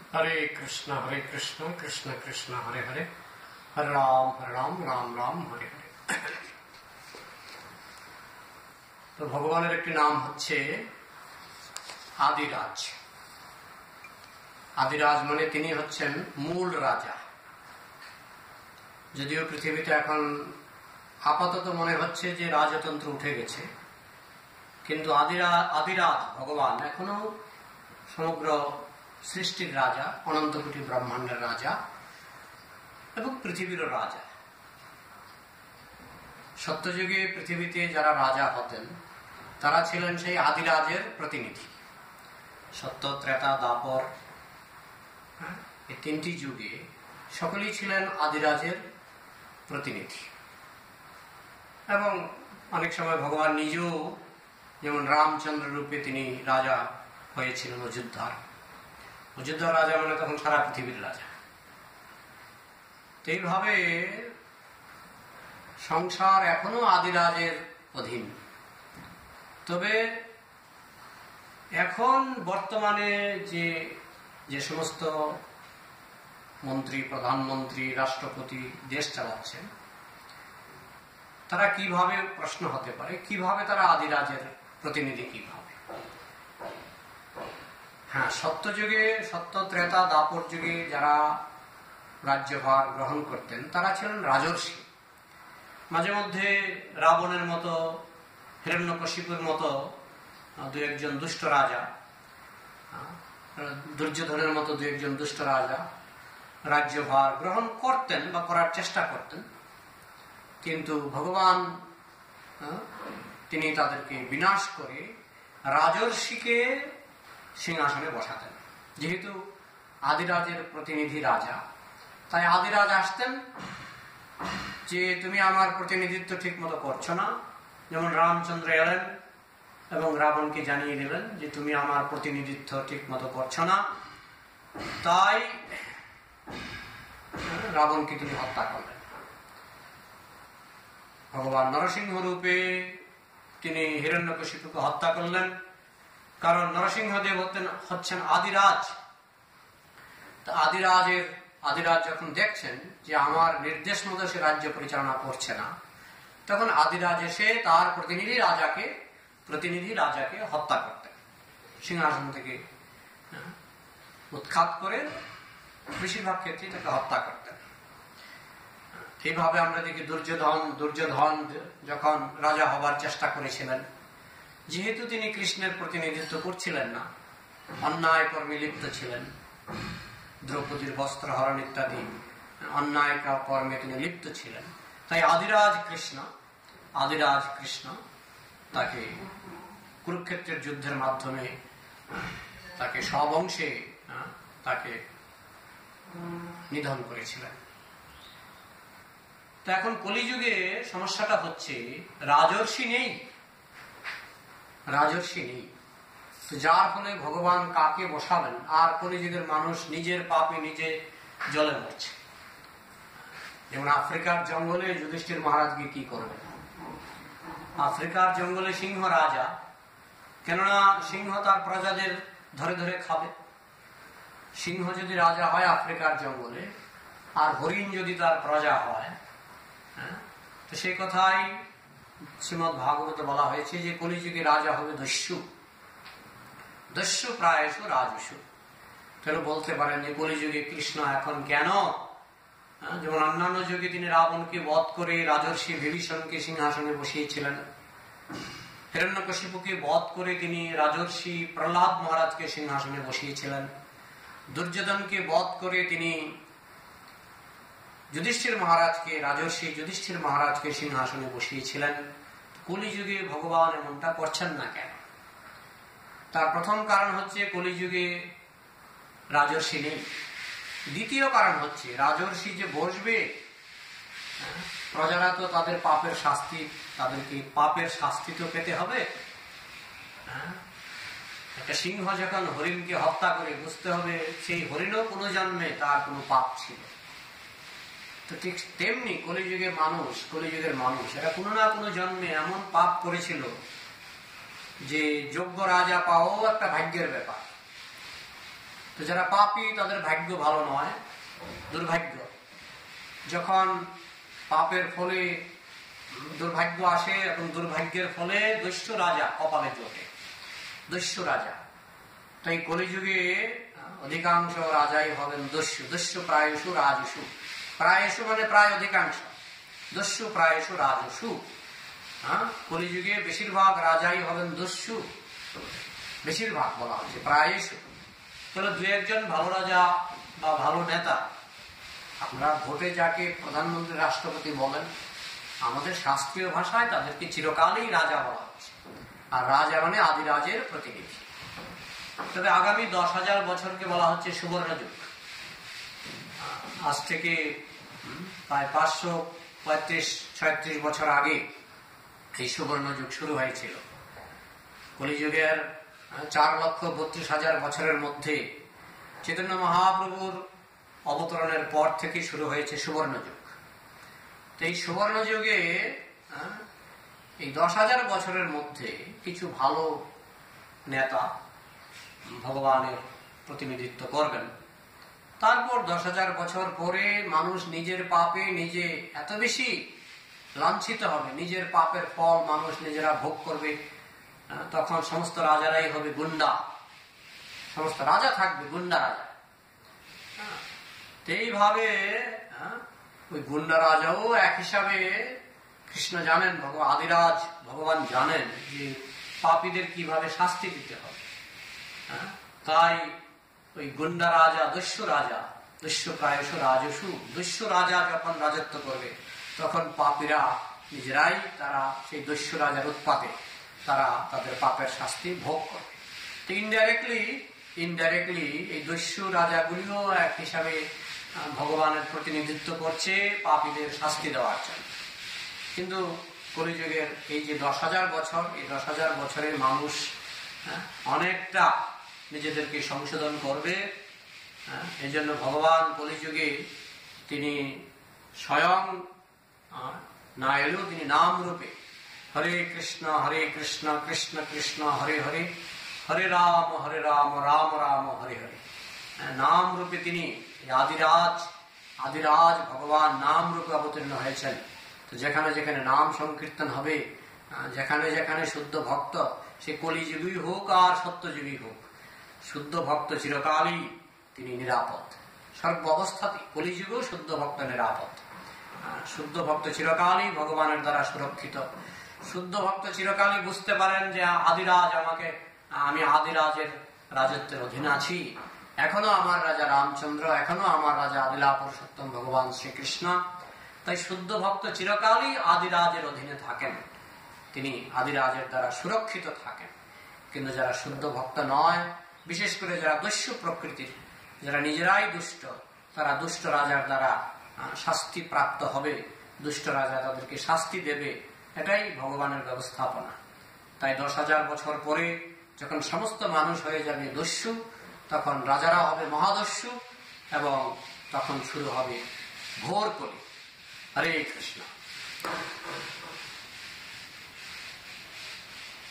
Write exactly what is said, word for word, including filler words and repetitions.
हरे कृष्ण हरे कृष्ण कृष्ण कृष्ण हरे हरे हरे राम हरे राम राम राम हरे हरे। তো ভগবানের একটি নাম হচ্ছে আদিরাজ। আদিরাজ মানে তিনি হচ্ছেন মূল রাজা। যদিও পৃথিবীতে এখন আপাতত মনে হচ্ছে যে রাজতন্ত্র উঠে গেছে, কিন্তু আদিরাজ আদিরাজ ভগবান এখনো সমগ্র সৃষ্টির রাজা, অনন্ত কোটি ব্রহ্মাণ্ডের রাজা এবং পৃথিবীর রাজা। সত্যযুগে পৃথিবীতে যারা রাজা হতেন তারা ছিলেন সেই আদিরাজের প্রতিনিধি। সত্য, ত্রেতা, দ্বাপর, এই তিনটি যুগে সকলেই ছিলেন আদিরাজের প্রতিনিধি। এবং অনেক সময় ভগবান নিজেও, যেমন রামচন্দ্র রূপে তিনি রাজা হয়েছিলেন অযোধ্যার। অযোধ্যার রাজা মানে তখন সারা পৃথিবীর রাজা। এইভাবে সংসার এখনো আদিরাজের অধীন। তবে এখন বর্তমানে যে যে সমস্ত মন্ত্রী, প্রধানমন্ত্রী, রাষ্ট্রপতি দেশ চালাচ্ছেন, তারা কিভাবে, প্রশ্ন হতে পারে কিভাবে তারা আদিরাজের প্রতিনিধি কিভাবে? হ্যাঁ, সত্যযুগে, সত্য, ত্রেতা, দ্বাপর যুগে যারা রাজ্যভার গ্রহণ করতেন তারা ছিলেন রাজর্ষি। মাঝে মধ্যে রাবণের মতো, হিরণ্যকশিপুর মতো দু একজন দুষ্ট রাজা, দুর্যোধনের মতো দু একজন দুষ্ট রাজা রাজ্যভার গ্রহণ করতেন বা করার চেষ্টা করতেন, কিন্তু ভগবান তিনি তাদেরকে বিনাশ করে রাজর্ষিকে সিংহাসনে বসাতেন। যেহেতু আদিরাজের প্রতিনিধি রাজা, তাই আদিরাজ আসতেন যে তুমি আমার প্রতিনিধিত্ব ঠিক মতো করছো না। যেমন রামচন্দ্র এলেন এবং রাবণকে জানিয়ে দিলেন যে তুমি আমার প্রতিনিধিত্ব ঠিক মতো করছো না, তাই রাবণকে তিনি হত্যা করলেন। ভগবান নরসিংহ রূপে তিনি হিরণ্যকশিপুকে হত্যা করলেন, কারণ নরসিংহদেব হচ্ছেন আদিরাজ। আদিরাজের আদিরাজ যখন দেখছেন যে আমার নির্দেশ মতো সে রাজ্য পরিচালনা করছে না, তখন আদিরাজ এসে তার প্রতিনিধি রাজাকে প্রতিনিধি রাজাকে হত্যা করতেন, সিংহাসন থেকে উৎখাত করে বেশিরভাগ ক্ষেত্রে তাকে হত্যা করতেন। এইভাবে আমরা দেখি দুর্যোধন দুর্যোধন যখন রাজা হবার চেষ্টা করেছিলেন, যেহেতু তিনি কৃষ্ণের প্রতিনিধিত্ব করছিলেন না, অন্যায় কর্মে লিপ্ত ছিলেন, দ্রৌপদীর বস্ত্র হরণ ইত্যাদি অন্যায় কর্মে তিনি লিপ্ত ছিলেন, তাই আদিরাজ কৃষ্ণ আদিরাজ কৃষ্ণ তাকে কুরুক্ষেত্রের যুদ্ধের মাধ্যমে তাকে সব অংশে তাকে নিধন করেছিলেন। তো এখন কলিযুগে সমস্যাটা হচ্ছে রাজর্ষি নেই, রাজর্ষি নেই। তো যার ফলে ভগবান কাকে বসাবেন? আর কলিযুগের মানুষ নিজের পাপে নিজে জ্বলে মরছে। যেমন আফ্রিকার জঙ্গলে যুধিষ্ঠির মহারাজকে কি করবেন? আফ্রিকার জঙ্গলে সিংহ রাজা, কেননা সিংহ তার প্রজাদের ধরে ধরে খাবে। সিংহ যদি রাজা হয় আফ্রিকার জঙ্গলে, আর হরিণ যদি তার প্রজা হয়, তো সেই কথাই শ্রীমদ ভাগবতে বলা হয়েছে যে কলিযুগে রাজা হবে দস্যু, দস্যু প্রায়শ রাজস্যু। কেন বলতে পারেন যে কলিযুগে কৃষ্ণ এখন কেন? যেমন অন্যান্য যুগে তিনি রাবণকে বধ করে রাজর্ষি বিভীষণকে সিংহাসনে বসিয়েছিলেন, হিরণ্যকশিপুকে বধ করে তিনি রাজর্ষি প্রহ্লাদ মহারাজকে সিংহাসনে বসিয়েছিলেন, দুর্যোধনকে বধ করে তিনি যুধিষ্ঠির মহারাজকে রাজর্ষি যুধিষ্ঠির মহারাজকে সিংহাসনে বসিয়েছিলেন। কলিযুগে ভগবান এমনটা করছেন না কেন? তার প্রথম কারণ হচ্ছে কলিযুগে রাজর্ষি নেই। দ্বিতীয় কারণ হচ্ছে রাজর্ষি যে বসবে, প্রজারা তো তাদের পাপের শাস্তি, তাদেরকে পাপের শাস্তি তো পেতে হবে। একটা সিংহ যখন হরিণকে হত্যা করে, বুঝতে হবে সেই হরিণও কোনো জন্মে তার কোনো পাপ ছিল। তো ঠিক তেমনি কলিযুগের মানুষ কলিযুগের মানুষ এরা কোনো না কোনো জন্মে এমন পাপ করেছিল যে যোগ্য রাজা পাওয়াও একটা ভাগ্যের ব্যাপার। তো যারা পাপী তাদের ভাগ্য ভালো নয়, দুর্ভাগ্য। যখন পাপের ফলে দুর্ভাগ্য আসে এবং দুর্ভাগ্যের ফলে দস্যু রাজা কপালে জোটে, দস্যু রাজা। তো এই কলিযুগে অধিকাংশ রাজাই হবেন দস্যু। দস্যু প্রায়শু রাজসু, প্রায়শু মানে প্রায় অধিকাংশ, দস্যু প্রায়শু রাজসু। হ্যাঁ, কলিযুগে বেশিরভাগ রাজাই হবেন দস্যু, বেশিরভাগ বলা হচ্ছে, প্রায়শু। তাহলে দু একজন ভালো রাজা বা ভালো নেতা, আপনারা ভোটে যাকে প্রধানমন্ত্রী রাষ্ট্রপতি বলেন, আমাদের শাস্ত্রীয় ভাষায় তাদেরকে চিরকালই রাজা বলা হচ্ছে, আর রাজা মানে আদিরাজের প্রতিনিধি। তবে আগামী দশ হাজার বছরকে বলা হচ্ছে সুবর্ণ যুগ। আজ থেকে প্রায় পাঁচশো পঁয়ত্রিশ ছয়ত্রিশ বছর আগে এই সুবর্ণ যুগ শুরু হয়েছিল। কলিযুগের চার লক্ষ বত্রিশ হাজার বছরের মধ্যে চৈতন্য মহাপ্রভুর অবতরণের পর থেকে শুরু হয়েছে সুবর্ণ যুগ। তো এই সুবর্ণ যুগে এই দশ হাজার বছরের মধ্যে কিছু ভালো নেতা ভগবানের প্রতিনিধিত্ব করবেন। তারপর দশ হাজার বছর পরে মানুষ নিজের পাপে নিজে এত বেশি লাঞ্ছিত হবে, নিজের পাপের ফল মানুষ নিজেরা ভোগ করবে। তখন সমস্ত রাজারাই হবে গুন্ডা, সমস্ত রাজা থাকবে গুন্ডা রাজা। এইভাবে ওই গুন্ডা রাজাও এক হিসাবে কৃষ্ণ জানেন, ভগবান আদিরাজ ভগবান জানেন যে পাপীদের কিভাবে শাস্তি দিতে হবে। তাই ওই গুন্ডা রাজা, দস্যু রাজা, দস্যু প্রায়শ রাজসু, দস্যু রাজা যখন রাজত্ব করবে তখন পাপীরা নিজেরাই তারা সেই দস্যু রাজার উৎপাতে তারা তাদের পাপের শাস্তি ভোগ করবে। তো ইনডাইরেক্টলি ইনডাইরেক্টলি এই দস্যু রাজাগুলিও এক হিসাবে ভগবানের প্রতিনিধিত্ব করছে পাপীদের শাস্তি দেওয়ার জন্য। কিন্তু কলিযুগের এই যে দশ হাজার বছর, এই দশ হাজার বছরের মানুষ অনেকটা নিজেদেরকে সংশোধন করবে। এই জন্য ভগবান কলিযুগে তিনি স্বয়ং না এলেও তিনি নাম রূপে হরে কৃষ্ণ হরে কৃষ্ণ কৃষ্ণ কৃষ্ণ হরে হরে, হরে রাম হরে রাম রাম রাম হরে হরে, নাম রূপে তিনি আদিরাজ আদিরাজ ভগবান নাম রূপে অবতীর্ণ হয়েছেন। তো যেখানে যেখানে নাম সংকীর্তন হবে, যেখানে যেখানে শুদ্ধ ভক্ত, সে কলিযুগী হোক আর সত্যযুগী হোক, শুদ্ধ ভক্ত চিরকালই তিনি নিরাপদ সর্ব অবস্থাতে। কলিযুগেও শুদ্ধ ভক্ত নিরাপদ, শুদ্ধ ভক্ত চিরকালই ভগবানের দ্বারা সুরক্ষিত। শুদ্ধ ভক্ত চিরকালই বুঝতে পারেন যে আদিরাজ আমাকে, আমি আদিরাজের রাজত্বের অধীনে আছি, এখনো আমার রাজা রামচন্দ্র, এখনো আমার রাজা আদিলা পুরুষোত্তম ভগবান শ্রীকৃষ্ণ। তাই শুদ্ধ ভক্ত চিরকালই আদিরাজের অধীনে থাকেন, তিনি আদিরাজের দ্বারা সুরক্ষিত থাকেন। কিন্তু যারা শুদ্ধ ভক্ত নয়, বিশেষ করে যারা দস্যু প্রকৃতির, যারা নিজেরাই দুষ্ট, তারা দুষ্ট রাজার দ্বারা শাস্তি প্রাপ্ত হবে, দুষ্ট রাজা তাদেরকে শাস্তি দেবে, এটাই ভগবানের ব্যবস্থাপনা। তাই দশ হাজার বছর পরে যখন সমস্ত মানুষ হয়ে যাবে দস্যু, তখন রাজারা হবে মহাদস্যু এবং তখন শুরু হবে ঘোর কলি। হরে কৃষ্ণ।